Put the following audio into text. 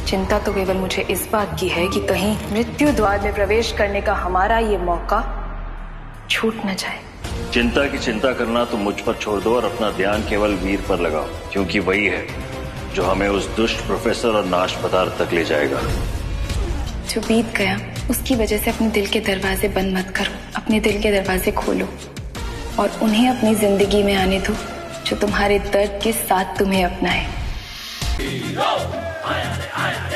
चिंता तो केवल मुझे इस बात की है कि कहीं मृत्यु द्वार में प्रवेश करने का हमारा ये मौका छूट न जाए। चिंता की चिंता करना तो मुझ पर छोड़ दो और अपना ध्यान केवल वीर पर लगाओ, क्योंकि वही है जो हमें उस दुष्ट प्रोफेसर और नाश पदार्थ तक ले जाएगा। जो बीत गया उसकी वजह से अपने दिल के दरवाजे बंद मत करो, अपने दिल के दरवाजे खोलो और उन्हें अपनी जिंदगी में आने दो जो तुम्हारे दर्द के साथ तुम्हें अपनाए।